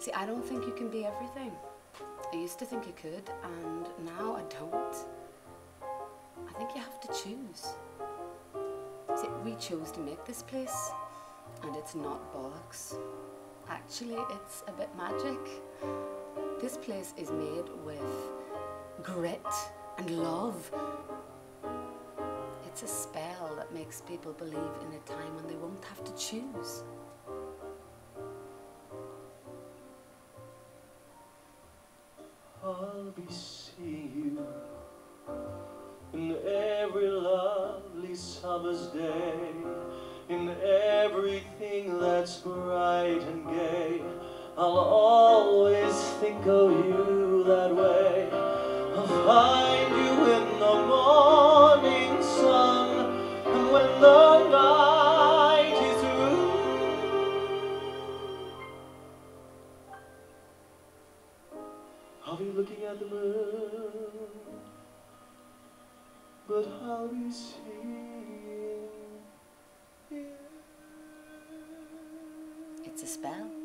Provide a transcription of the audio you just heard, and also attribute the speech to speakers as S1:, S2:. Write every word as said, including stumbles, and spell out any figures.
S1: See, I don't think you can be everything. I used to think you could, and now I don't. I think you have to choose. See, we chose to make this place, and it's not bollocks. Actually, it's a bit magic. This place is made with grit and love. It's a spell that makes people believe in a time when they won't have to choose.
S2: I'll be seeing you in every lovely summer's day, in everything that's bright and gay. I'll always think of you that way. I'll find you in the morning sun, and when the night is through, I'll be looking at the moon, but I'll be seeing you.
S1: It's a spell.